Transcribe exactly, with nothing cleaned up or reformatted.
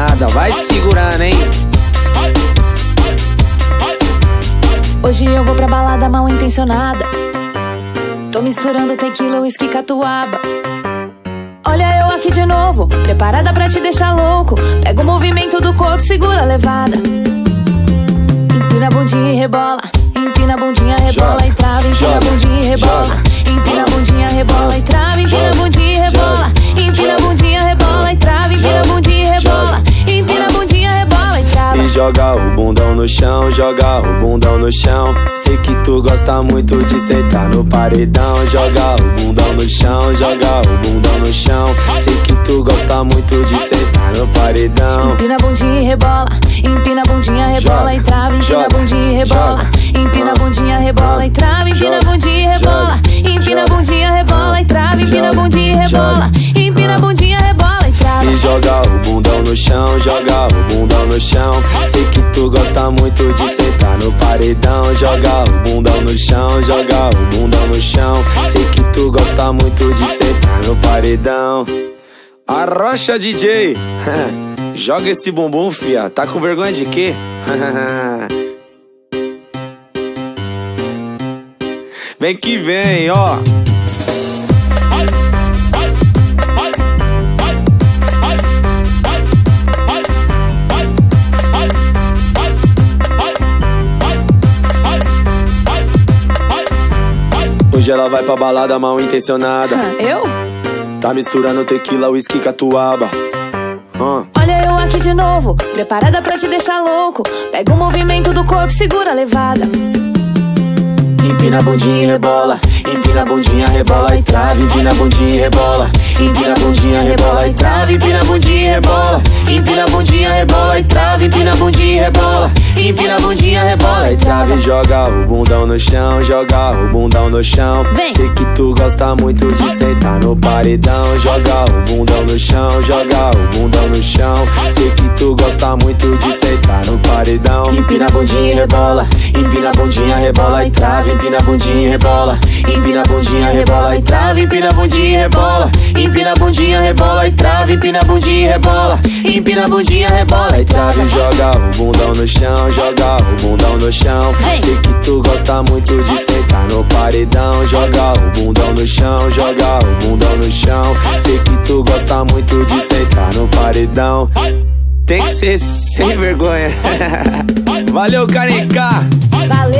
intencionada, vai segurando, hein? Hoje eu vou pra balada mal intencionada. Tô misturando tequila, whisky, catuaba. Olha eu aqui de novo, preparada pra te deixar louco. Pega o movimento do corpo, segura a levada. Empina a bundinha e rebola. Empina a bundinha, rebola e trava. Empina a bundinha e rebola. Empina a bundinha, rebola e trava. Empina a bundinha e rebola. Empina a bundinha, rebola e trava. Empina a bundinha e rebola. Empina a bundinha, rebola e trava. E joga o bundão no chão, joga o bundão no chão. Sei que tu gosta muito de sentar no paredão. Joga o bundão no chão, joga o bundão no chão. Sei que tu gosta muito de sentar no paredão. Empina a bundinha e rebola. Empina a bundinha, rebola e trava. Empina a bundinha e rebola. Empina a bundinha, rebola e trava. Empina a bundinha e rebola. Empina a bundinha, rebola e trava. Empina a bundinha e rebola. Empina a bundinha, rebola e trava. E joga o bundão no chão, joga o bundão no chão. Sei que tu gosta muito de sentar no paredão. Joga o bundão no chão, joga o bundão no chão. Sei que tu gosta muito de sentar no paredão. Arrocha, D J. Joga esse bumbum, fia. Tá com vergonha de quê? Vem que vem, ó. Hoje ela vai pra balada mal intencionada. Eu? Tá misturando tequila, whisky, catuaba. uh. Olha eu aqui de novo, preparada pra te deixar louco. Pega o movimento do corpo, segura a levada. Empina a bundinha e rebola. Empina a bundinha, rebola e trava. Empina a bundinha e rebola. Empina a bundinha, rebola e trava. Empina a bundinha e rebola. Empina a bundinha, rebola e trava. Empina a bundinha e rebola. Empina a bundinha, rebola e trava. E joga o bundão no chão, joga o bundão no chão. Vem. Sei que tu gosta muito de sentar no paredão. Joga o bundão no chão, joga o bundão no chão. Sei que tu gosta muito de sentar no paredão. Empina a bundinha e rebola. Empina a bundinha, rebola e trava. Empina a bundinha e rebola. Empina a bundinha, rebola e trava. Empina a bundinha e rebola. Empina a bundinha, rebola e trava. Empina a bundinha e rebola. Empina a bundinha, rebola e trava. E joga o bundão no chão, joga o bundão no chão. Sei que tu gosta muito de sentar no paredão. Joga o bundão no chão, joga o bundão no chão. Sei que tu gosta muito de sentar no paredão. Tem que ser sem vergonha. Valeu, Careca. Valeu.